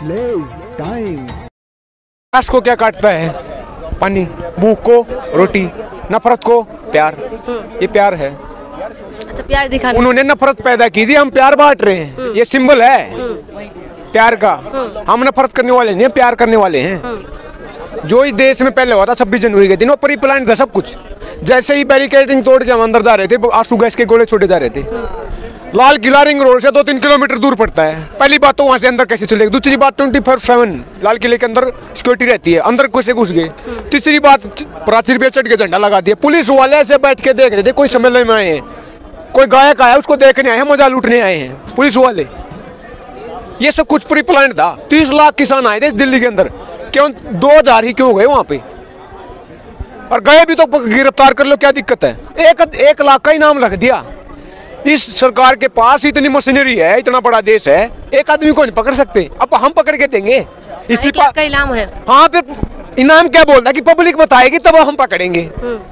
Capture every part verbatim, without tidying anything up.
प्यास को क्या काटता है? पानी। भूख को रोटी, नफरत को प्यार। ये प्यार है। अच्छा, प्यार दिखाना। उन्होंने नफरत पैदा की थी, हम प्यार बांट रहे हैं। ये सिंबल है प्यार का। हम नफरत करने वाले नहीं, प्यार करने वाले हैं। जो इस देश में पहले हुआ था छब्बीस जनवरी के दिन, वो प्री प्लान था सब कुछ। जैसे ही बैरिकेडिंग तोड़ के हम अंदर जा रहे थे, आंसू गैस के गोले छोड़े जा रहे थे। लाल किला रिंग रोड से दो तीन किलोमीटर दूर पड़ता है। पहली बात तो वहाँ से अंदर कैसे चलेगी। दूसरी बात ट्वेंटी फोर सेवन लाल किले के अंदर सिक्योरिटी रहती है, अंदर कैसे घुस गए। तीसरी बात प्राचीर पे चढ़ के झंडा लगा दिया। पुलिस वाले ऐसे बैठ के देख रहे थे, कोई सम्मेलन में आए हैं, कोई गायक आया उसको देखने आए हैं, मजा लूटने आए हैं पुलिस वाले। ये सब कुछ प्री प्लान था। तीस लाख किसान आए थे दिल्ली के अंदर, क्यों दो हजार ही क्यों गए वहाँ पे? और गए भी तो गिरफ्तार कर लो, क्या दिक्कत है? एक एक लाख का इनाम रख दिया। इस सरकार के पास इतनी मशीनरी है, इतना बड़ा देश है, एक आदमी को नहीं पकड़ सकते। अब हम पकड़ के देंगे। एक लाख का इनाम है। हाँ, फिर इनाम क्या बोलता है कि पब्लिक बताएगी तब हम पकड़ेंगे।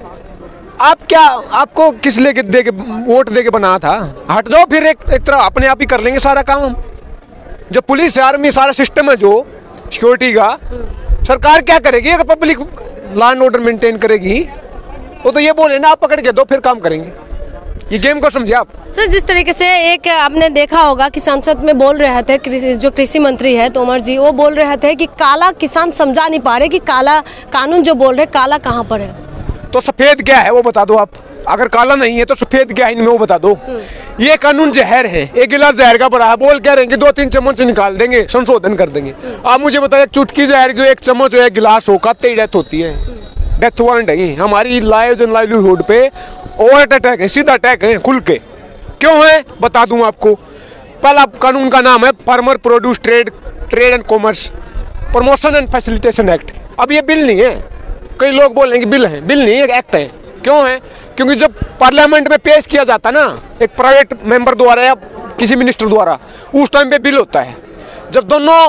आप क्या, आपको किस लेके दे के वोट दे के बना था? हट जाओ फिर, एक एक तरह अपने आप ही कर लेंगे सारा काम हम। जो पुलिस आर्मी सारा सिस्टम है जो सिक्योरिटी का, सरकार क्या करेगी अगर public law and order maintain करेगी? वो तो ये बोले ना, आप पकड़ के दो फिर काम करेंगे। ये गेम को समझे आप। सर, जिस तरीके से एक आपने देखा होगा कि संसद में बोल रहे थे, जो कृषि मंत्री है तोमर जी, वो बोल रहे थे कि काला किसान समझा नहीं पा रहे कि काला कानून जो बोल रहे काला कहाँ पर है। तो सफेद क्या है वो बता दो आप। अगर काला नहीं है तो सफेद क्या है इनमें वो बता दो। ये कानून जहर है, एक गिलास जहर का भरा है। बोल कह रहे हैं कि दो तीन चम्मच निकाल देंगे, संशोधन कर देंगे। आप मुझे बताइए, चुटकी जहर की एक चम्मच हो एक गिलास हो, कतई डेथ होती है। डेथ वारंट है हमारी लाइव एंड लाइवलीहुड पे। ओवर अटैक है, सीधा अटैक है, खुल के। क्यों है बता दूं आपको। पहला कानून का नाम है farmer produce trade trade and commerce promotion and facilitation act. अब ये बिल नहीं है, कई लोग बोल रहे हैं कि बिल है, बिल नहीं है, एक्ट है। क्यों है? क्योंकि जब पार्लियामेंट में पेश किया जाता ना एक प्राइवेट मेंबर द्वारा या किसी मिनिस्टर द्वारा, उस टाइम पे बिल होता है। जब दोनों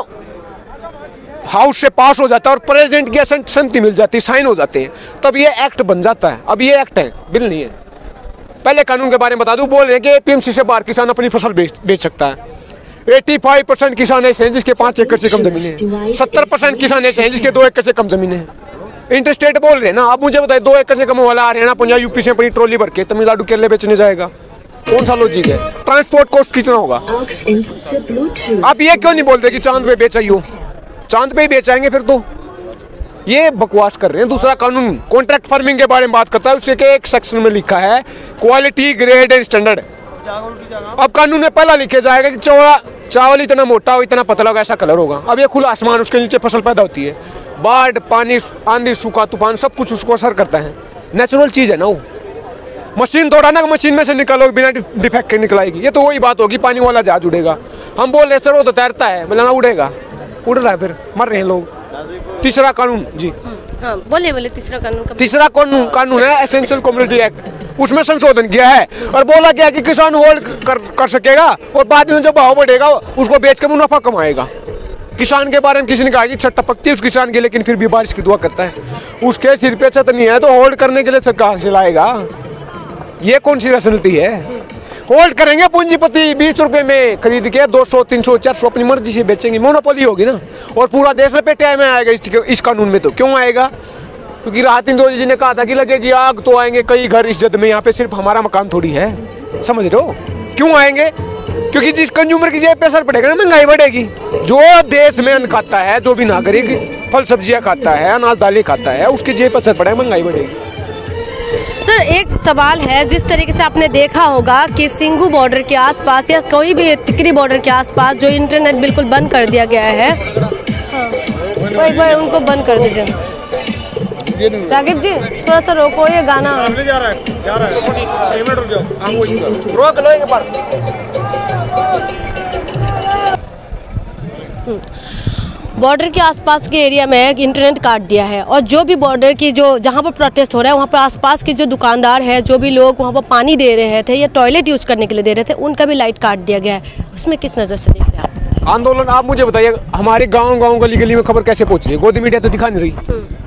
हाउस से पास हो जाता है और प्रेसिडेंट की संमति मिल जाती है, साइन हो जाते हैं, तब ये एक्ट बन जाता है। अब ये एक्ट है, बिल नहीं है। पहले कानून के बारे में बता दूं, बोल रहे हैं कि एपीएमसी से बाहर किसान अपनी फसल बेच बेच सकता है। पचासी परसेंट किसान ऐसे हैं जिसके पाँच एकड़ से कम जमीन है। सत्तर परसेंट किसान ऐसे हैं जिसके दो एकड़ से कम जमीन है। इंटरस्टेट बोल रहे हैं ना। आप मुझे बताइए, दो एकड़ से कम वाला हरियाणा पंजाब यूपी से अपनी ट्रॉली भर के तमिलनाडु केरल बेचने जाएगा, कौन सा लॉजिक है? ट्रांसपोर्ट कॉस्ट कितना होगा? आप ये क्यों नहीं बोलते कि चांद पे बेचाइयो? चांद पे ही बेचाएंगे फिर तो। ये बकवास कर रहे हैं। दूसरा कानून कॉन्ट्रैक्ट फार्मिंग के बारे में बात करता है। उसके के एक सेक्शन में लिखा है क्वालिटी ग्रेड एंड स्टैंडर्ड। अब कानून में पहला लिखे जाएगा कि चौड़ा चावल इतना मोटा हो, इतना पतला होगा, ऐसा कलर होगा। अब ये खुला आसमान, उसके नीचे फसल पैदा होती है। बाढ़, पानी, आंधी, सूखा, तूफान सब कुछ उसको असर करता है। नेचुरल चीज़ है ना वो। मशीन थोड़ा ना मशीन में से निकालो बिना डिफेक्ट के निकलाएगी। ये तो वही बात होगी, पानी वाला जहाज उड़ेगा। हम बोल रहे सर वो तो तैरता है, बोला ना उड़ेगा, उड़ रहा है, फिर मर रहे हैं लोग। तीसरा कानून जी, हाँ बोले बोले तीसरा कानून का तीसरा कानून कानून है एसेंशियल कम्युनिटी एक्ट। उसमें संशोधन किया है और बोला गया कि किसान होल्ड कर, कर सकेगा और बाद में जब भाव बढ़ेगा उसको बेच कर मुनाफा कमाएगा। किसान के बारे में किसी ने कहा कि छत टपकती है उस किसान के, लेकिन फिर भी बारिश की दुआ करता है। उसके सिर पे छत नहीं है तो होल्ड करने के लिए छत कहाँ से लाएगा? ये कौन सी रैशनलिटी है? होल्ड करेंगे पूंजीपति बीस रुपए में खरीद के दो सौ तीन सौ चार सौ अपनी मर्जी से बेचेंगे, मोनोपोली होगी ना। और पूरा देश में पेटे में आएगा इस, इस कानून में। तो क्यों आएगा? क्योंकि राहत इंदौरी जी ने कहा था कि लगेगी आग तो आएंगे कई घर इस जद में। यहाँ पे सिर्फ हमारा मकान थोड़ी है, समझ रहे हो? क्यों आएंगे? क्योंकि जिस कंज्यूमर की जेब पे असर पड़ेगा ना, महंगाई बढ़ेगी। जो देश में अन्न खाता है, जो भी नागरिक फल सब्जियां खाता है, अनाज दालें खाता है, उसकी जेब पे असर पड़ेगा, महंगाई बढ़ेगी। सर, एक सवाल है, जिस तरीके से आपने देखा होगा कि सिंगू बॉर्डर के आसपास या कोई भी टिकरी बॉर्डर के आसपास जो इंटरनेट बिल्कुल बंद कर दिया गया है। वो एक बार उनको बंद कर दीजिए। राघव जी थोड़ा सा रोको, ये गाना जा रहा है, जा रहा है। रुक जाओ, रोक लो एक बार। बॉर्डर के आसपास के एरिया में इंटरनेट काट दिया है और जो भी बॉर्डर की जो जहाँ पर प्रोटेस्ट हो रहा है वहाँ पर आसपास के जो दुकानदार है, जो भी लोग वहाँ पर पानी दे रहे थे या टॉयलेट यूज करने के लिए दे रहे थे, उनका भी लाइट काट दिया गया है। उसमें किस नज़र से देख रहे हैं आप आंदोलन? आप मुझे बताइए, हमारे गाँव गाँव गली गली में खबर कैसे पहुँच रही है? गोदी मीडिया तो दिखा नहीं रही।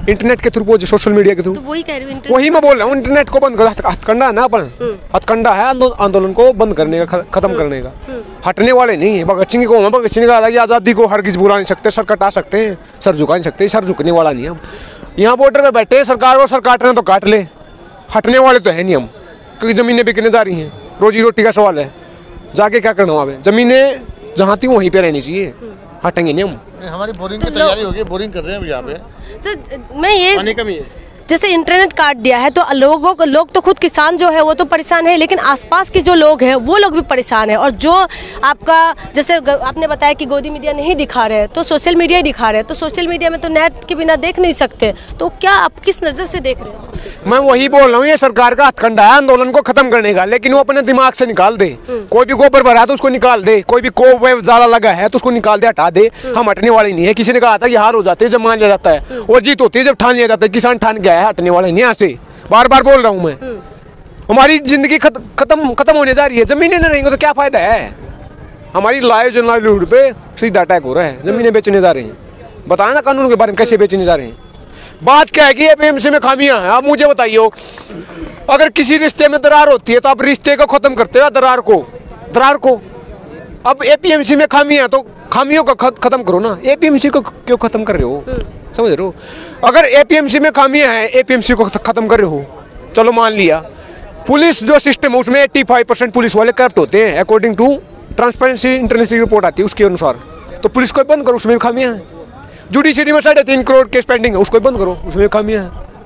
इंटरनेट के थ्रू, वो जो सोशल मीडिया के थ्रू, तो वही कह रही हूँ इंटरनेट- वही मैं बोल रहा हूँ। इंटरनेट को बंद कर, हथकंडा है ना अपन, हथकंडा है आंदो- आंदोलन को बंद करने का, ख- खत्म करने का। हटने वाले नहीं है। भगत सिंह को भगत सिंह का कि आज़ादी को हरगिज बुला नहीं सकते, सर कटा सकते हैं, सर झुका नहीं सकते। सर झुकने वाला नहीं है हम। यहाँ बॉर्डर पे बैठे हैं, सरकार को सर काटना तो काट ले, हटने वाले तो है नहीं हम, क्योंकि ज़मीनें बिकने जा रही हैं, रोजी रोटी का सवाल है। जाके क्या करना वहाँ पे, ज़मीनें जहाँ थी वहीं पे रहनी चाहिए, हटेंगे नहीं हम। हमारी बोरिंग की तैयारी होगी, बोरिंग कर रहे हैं यहाँ पे। सर मैं ये पानी कमी है। जैसे इंटरनेट काट दिया है तो लोगों को, लोग तो खुद किसान जो है वो तो परेशान है, लेकिन आसपास के जो लोग हैं वो लोग भी परेशान है। और जो आपका जैसे ग- आपने बताया कि गोदी मीडिया नहीं दिखा रहे हैं, तो सोशल मीडिया ही दिखा रहे हैं, तो सोशल मीडिया में तो नेट के बिना देख नहीं सकते, तो क्या आप किस नज़र से देख रहे हैं? मैं वही बोल रहा हूँ, ये सरकार का हथकंडा है आंदोलन को खत्म करने का, लेकिन वो अपने दिमाग से निकाल दे। कोई भी गोबर भरा है तो उसको निकाल दे, कोई भी को वे जाला लगा है तो उसको निकाल दे, हटा दे। हम हटने वाले नहीं है। किसी ने कहा था कि हार हो जाते हैं जब मान लिया जाता है, और जीत होती है जब ठान लिया जाता है। किसान ठान गया है, हटने वाले नहीं यहाँ से। बार बार बोल रहा हूँ मैं, हमारी जिंदगी खत, खत्म खत्म होने जा रही है। जमीनें नहीं रहेंगी तो क्या फायदा है? हमारी लाइव लाइवलीहुड पे सीधा अटैक हो रहा है। जमीनें बेचने जा रहे हैं, बताया ना कानून के बारे में कैसे बेचने जा रहे हैं। बात क्या है कि एपीएमसी में खामियां हैं। आप मुझे बताइए, अगर किसी रिश्ते में दरार होती है तो आप रिश्ते को खत्म करते हो, दरार को दरार को अब एपीएमसी में खामियां तो खामियों को खत्म करो ना। एपीएमसी को क्यों खत्म कर रहे हो? समझ रहे हो? अगर एपीएमसी में खामियां हैं, एपीएमसी को खत्म कर रहे हो, चलो मान लिया। पुलिस जो सिस्टम है उसमें पचासी परसेंट पुलिस वाले करप्ट होते हैं, according to Transparency International report आती है उसके अनुसार। तो पुलिस को बंद करो, उसमें भी खामियां हैं। जुडिशरी में साढ़े तीन करोड़ केस पेंडिंग है, उसको बंद करो, उसमें भी खामियां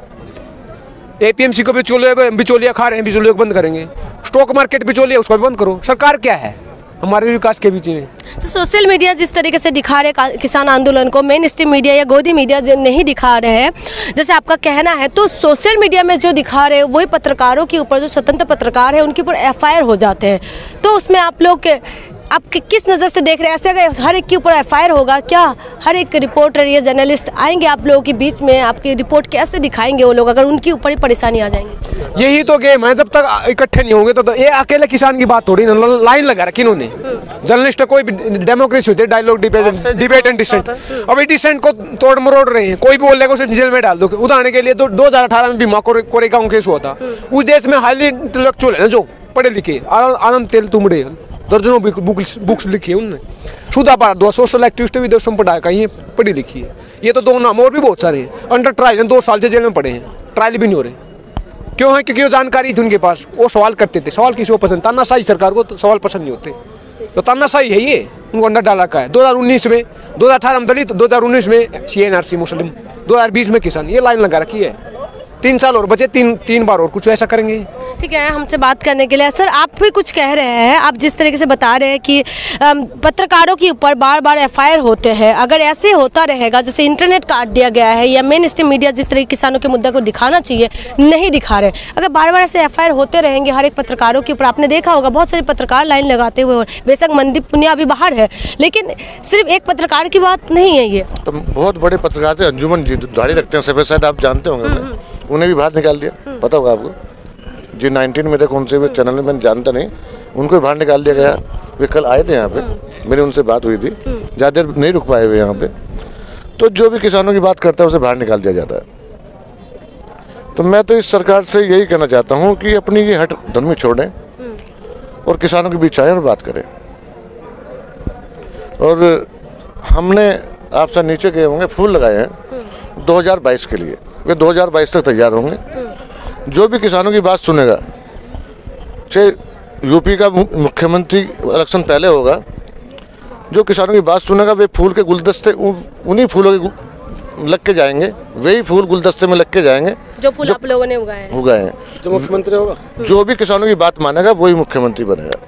हैं। एपीएमसी को बिचौलिया बिचौलिया खा रहे हैं, बिचौलिया को बंद करेंगे। स्टॉक मार्केट बिचौलिया, उसको भी बंद करो। सरकार क्या है हमारे विकास के बीच में? तो सोशल मीडिया जिस तरीके से दिखा रहे का- किसान आंदोलन को, मेन स्ट्रीम मीडिया या गोदी मीडिया जो नहीं दिखा रहे हैं, जैसे आपका कहना है, तो सोशल मीडिया में जो दिखा रहे हैं वही पत्रकारों के ऊपर, जो स्वतंत्र पत्रकार है उनके ऊपर एफ आई आर हो जाते हैं। तो उसमें आप लोग के आप कि, किस नज़र से देख रहे हैं? ऐसे अगर हर एक के ऊपर एफ आई आर होगा, क्या हर एक रिपोर्टर या जर्नलिस्ट आएंगे आप लोगों के बीच में? आपकी रिपोर्ट कैसे दिखाएंगे वो लोग अगर उनके ऊपर ही परेशानी आ जाएंगी? यही तो गेम है। जब तक इकट्ठे नहीं होंगे तो, तो ये अकेले किसान की बात थोड़ी ना। लाइन लगा रखी इन्होंने। जर्नलिस्ट कोई डेमोक्रेसी होती है, dialogue debate debate and dissent. अभी डिसेंट को तोड़ मरोड़ रहे हैं। कोई भी बोल लेगा उसे जेल में डाल दो। उदाहरण के लिए दो दो हजार अठारह में भीमा कोरेगांव केस हुआ था। उस देश में हाईली इंटेलेक्चुअल है ना, जो पढ़े लिखे, आनंद तेल तुमड़े, दर्जनों बुक्स लिखी है उनने। सुधा भारद्वाज सोशल एक्टिविस्ट विदेश संप्रदाय का, ये पढ़ी लिखी है। ये तो दो नाम और भी बहुत सारे हैं। अंडर ट्रायल दो साल से जेल में पड़े हैं, ट्रायल भी नहीं हो रहे। क्यों है? क्योंकि वो जानकारी थी उनके पास, वो सवाल करते थे। सवाल किसी को पसंद, तानाशाही सरकार को तो सवाल पसंद नहीं होते, तो तानाशाही है ये, उनको अंडर डाला का है। दो हज़ार उन्नीस में, दो हज़ार अठारह में दलित, दो हज़ार उन्नीस में सीएनआरसी मुस्लिम, दो हज़ार बीस में किसान। ये लाइन लगा रखी है। तीन साल और बचे, तीन तीन बार और कुछ ऐसा करेंगे। ठीक है, हमसे बात करने के लिए। सर आप भी कुछ कह रहे हैं, आप जिस तरीके से बता रहे हैं कि अम, पत्रकारों के ऊपर बार बार एफ आई आर होते हैं। अगर ऐसे होता रहेगा, जैसे इंटरनेट काट दिया गया है या मेन स्ट्रीम मीडिया जिस तरीके किसानों के मुद्दे को दिखाना चाहिए नहीं दिखा रहे, अगर बार बार ऐसे एफ आई आर होते रहेंगे हर एक पत्रकारों के ऊपर, आपने देखा होगा बहुत सारे पत्रकार लाइन लगाते हुए, बेशक मनदीप पुनिया अभी बाहर है, लेकिन सिर्फ एक पत्रकार की बात नहीं है ये। तो बहुत बड़े पत्रकार थे, अंजुमन जी दाढ़ी रखते हैं सफेद, शायद आप जानते होंगे उन्हें। उन्हें भी बाहर निकाल दिया, पता होगा आपको। जो नाइनटीन में थे, कौन से भी चैनल में, मैंने जानता नहीं, उनको भी बाहर निकाल दिया गया। वे कल आए थे यहाँ पे, मेरी उनसे बात हुई थी। ज़्यादा देर नहीं रुक पाए हुए यहाँ पे। तो जो भी किसानों की बात करता है उसे बाहर निकाल दिया जाता है। तो मैं तो इस सरकार से यही कहना चाहता हूँ कि अपनी ये हट धर्मी छोड़ें और किसानों के बीच आए और बात करें। और हमने आपसे नीचे गए होंगे फूल लगाए हैं दो हज़ार बाईस के लिए, वे दो हज़ार बाईस तक तैयार होंगे। जो भी किसानों की बात सुनेगा, चाहे यूपी का मुख्यमंत्री इलेक्शन पहले होगा, जो किसानों की बात सुनेगा वे फूल के गुलदस्ते उन्हीं फूलों के लग के जाएंगे, वही फूल गुलदस्ते में लग के जाएंगे जो फूल आप लोगों ने उगाए हैं उगाए हैं। जो मुख्यमंत्री होगा, जो भी किसानों की बात मानेगा वही मुख्यमंत्री बनेगा।